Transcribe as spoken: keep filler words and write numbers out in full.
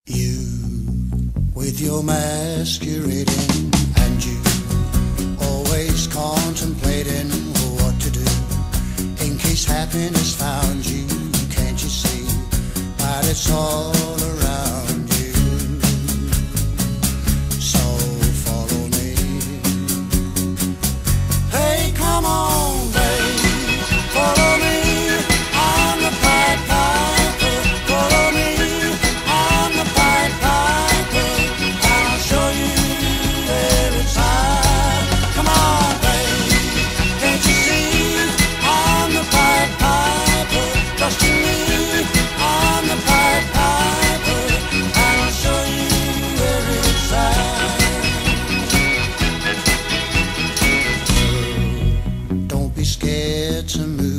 You, with your masquerading, and you always contemplating what to do in case happiness found you. Can't you see that it's all around you? So follow me. Hey, come on, babe, follow me. I'm the Pied Piper. Follow me. I'm the Pied Piper. I'll show you every time. Come on, babe, can't you see? I'm the Pied Piper. Trust in me. I'm the Pied Piper. I'll show you every time. Don't be scared to move.